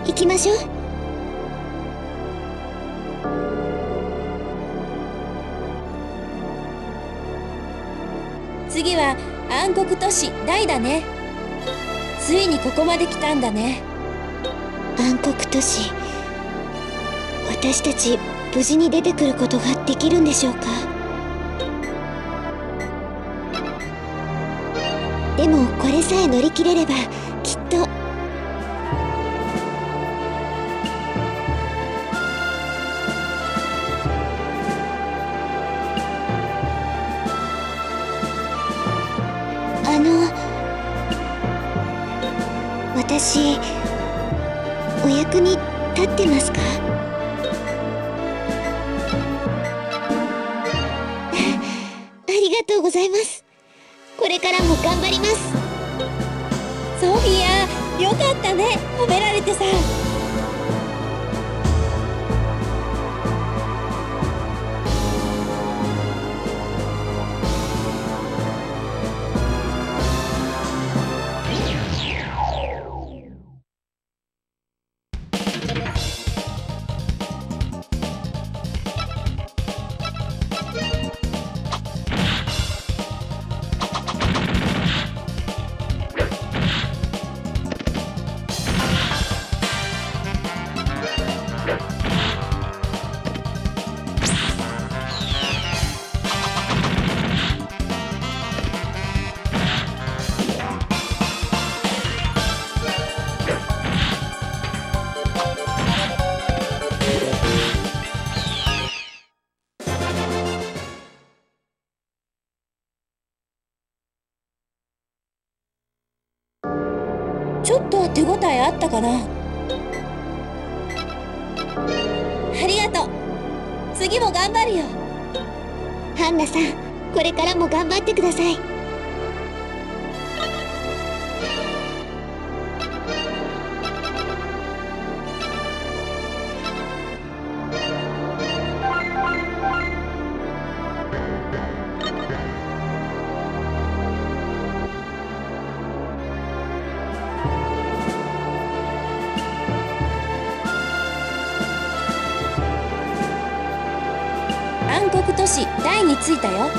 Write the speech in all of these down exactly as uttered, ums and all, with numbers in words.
行きましょう。 次は暗黒都市大だね。ついにここまで来たんだね。 暗黒都市、私たち無事に出てくることができるんでしょうか。でもこれさえ乗り切れればきっと。あの私お役に立ってますか？ありがとうございます。これからも頑張ります。 ソフィア、よかったね、褒められてさ。ちょっとは手応えあったかな。ありがとう。次も頑張るよ。 ハンナさん、これからも頑張ってください。 暗黒都市大に着いたよ。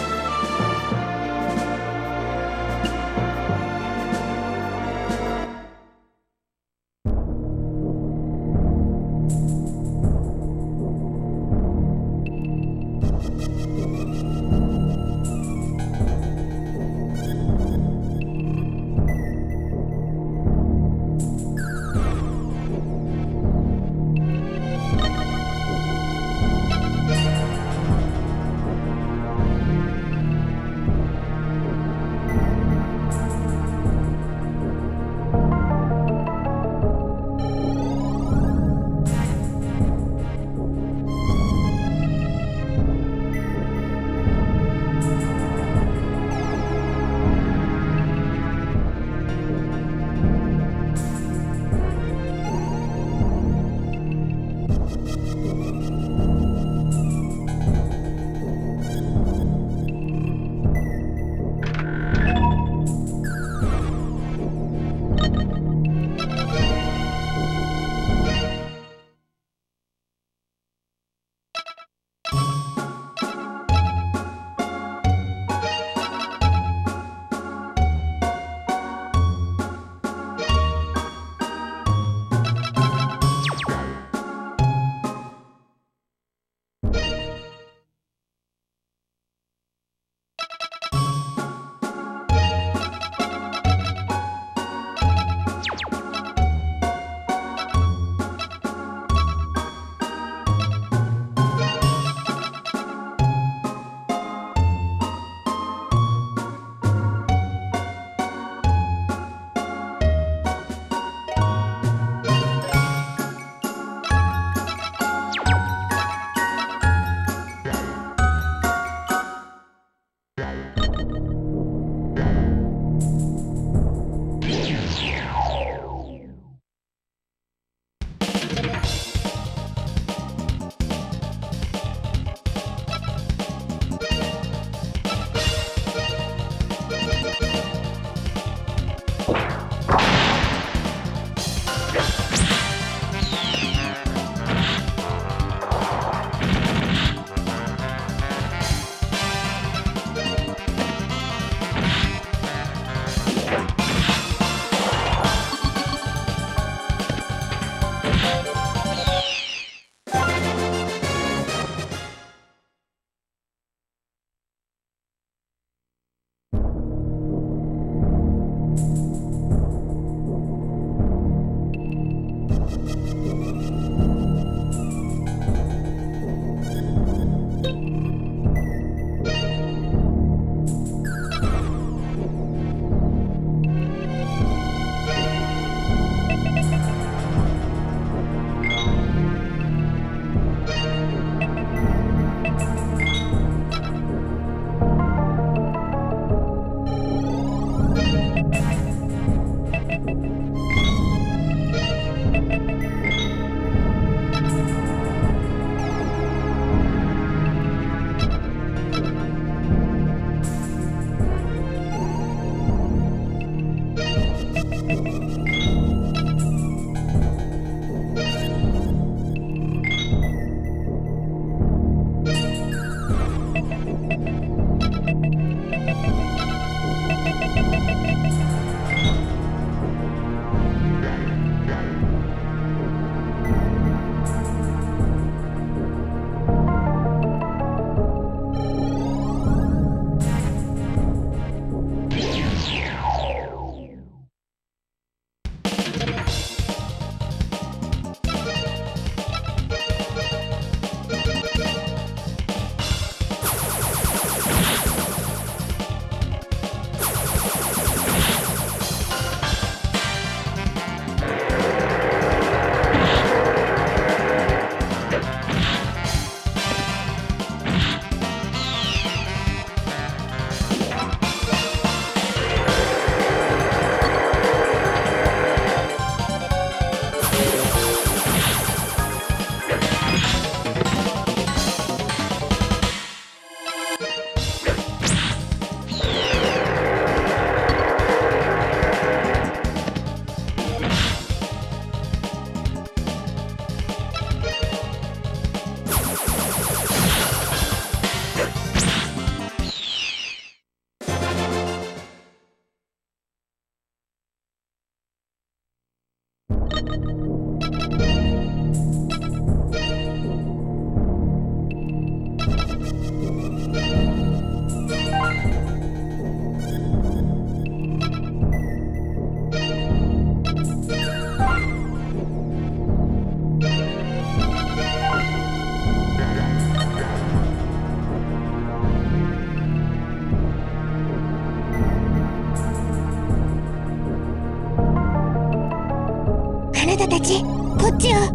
ちこっちよ。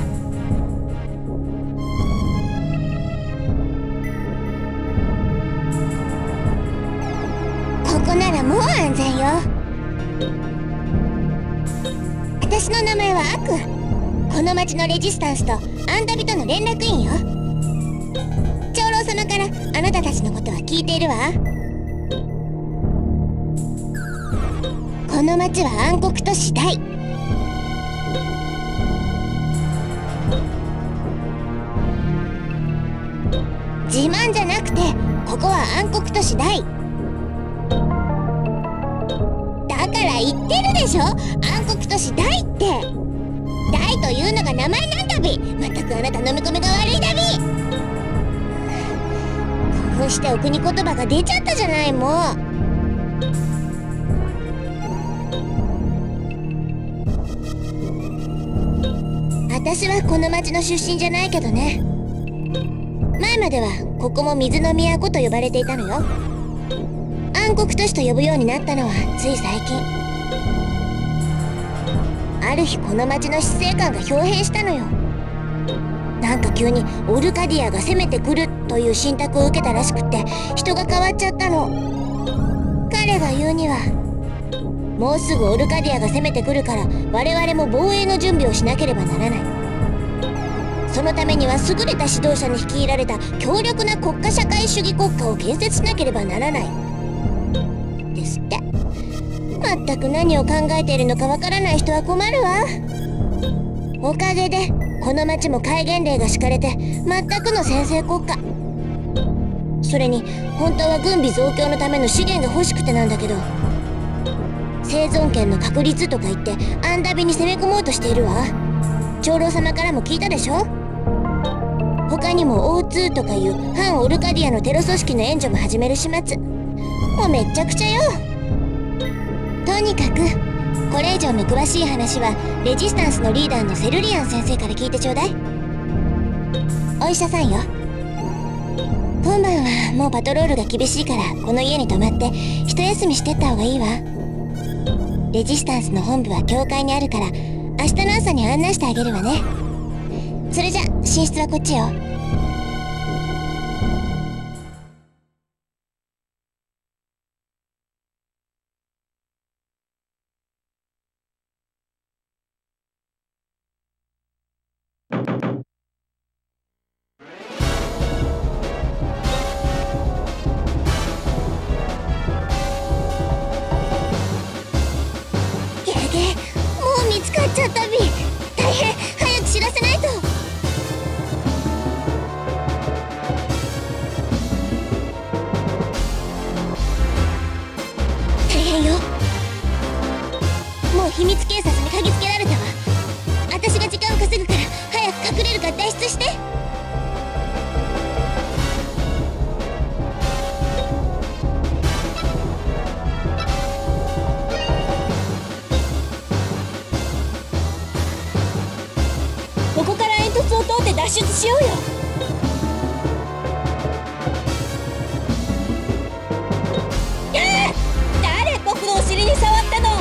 ここならもう安全よ。私の名前はアクア。この町のレジスタンスとアンダビとの連絡員よ。長老様からあなたたちのことは聞いているわ。この町は暗黒都市大。自慢じゃなくてここは暗黒都市大だから言ってるでしょ。暗黒都市大って大というのが名前なんだび。まったくあなた飲み込みが悪いだび。興奮してお国言葉が出ちゃったじゃない。もう私はこの町の出身じゃないけどね。前まではここも水の都と呼ばれていたのよ。暗黒都市と呼ぶようになったのはつい最近。ある日この町の死生観が表変したのよ。なんか急にオルカディアが攻めてくるという信託を受けたらしくって人が変わっちゃったの。彼が言うにはもうすぐオルカディアが攻めてくるから我々も防衛の準備をしなければならない。そのためには優れた指導者に率いられた強力な国家社会主義国家を建設しなければならないですって。まったく何を考えているのかわからない人は困るわ。おかげでこの町も戒厳令が敷かれて全くの専制国家。それに本当は軍備増強のための資源が欲しくてなんだけど、生存権の確立とか言ってアンダビに攻め込もうとしているわ。長老様からも聞いたでしょ。他にも オーツー とかいう反オルカディアのテロ組織の援助も始める始末。もうめっちゃくちゃよ。とにかくこれ以上の詳しい話はレジスタンスのリーダーのセルリアン先生から聞いてちょうだい。お医者さんよ。今晩はもうパトロールが厳しいからこの家に泊まって一休みしてった方がいいわ。レジスタンスの本部は教会にあるから明日の朝に案内してあげるわね。それじゃ寝室はこっちよ。やげ、もう見つかっちゃったび。大変、早く知らせないと。大変よ。もう秘密警察に嗅ぎつけられたわ。私が時間を稼ぐから早く隠れるか脱出して。 ここから煙突を通って脱出しようよ。やあ、誰僕のお尻に触ったの。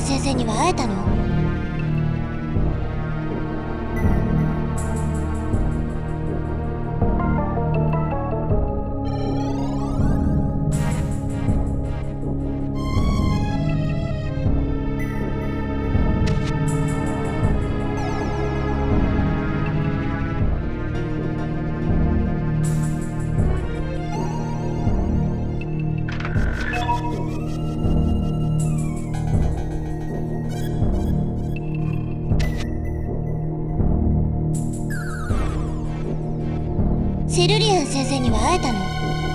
ン先生には会えたの？セルリアン先生には会えたの？